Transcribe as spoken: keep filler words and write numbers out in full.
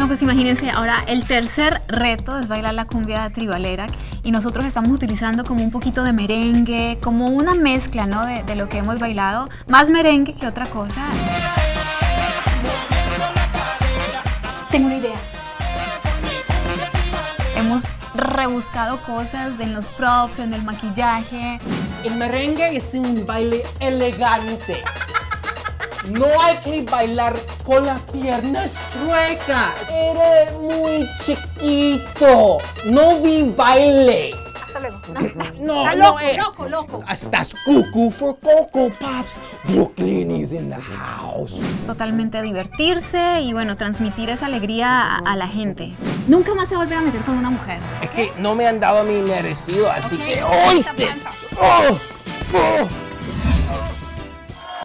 pues imagínense, ahora el tercer reto es bailar la cumbia tribalera y nosotros estamos utilizando como un poquito de merengue, como una mezcla, ¿no? de, de lo que hemos bailado, más merengue que otra cosa. Tengo una idea. Hemos rebuscado cosas en los props, en el maquillaje. El merengue es un baile elegante. No hay que bailar con las piernas chuecas. Eres muy chiquito. No vi baile. Hasta luego. No, Está no, loco, eh. loco, loco. Estás cuckoo for Coco Pops. Brooklyn is in the house. Es totalmente divertirse y bueno, transmitir esa alegría a, a la gente. Nunca más se va a volver a meter con una mujer. Es que no me han dado a mi merecido, así Ok, que esta oíste. panza. Oh, oh.